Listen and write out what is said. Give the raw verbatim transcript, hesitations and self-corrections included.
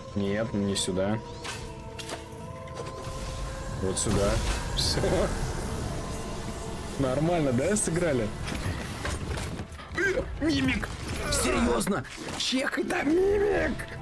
Нет, не сюда. Вот сюда. Все. Нормально, да, сыграли? Мимик! Серьезно? Чек, это мимик!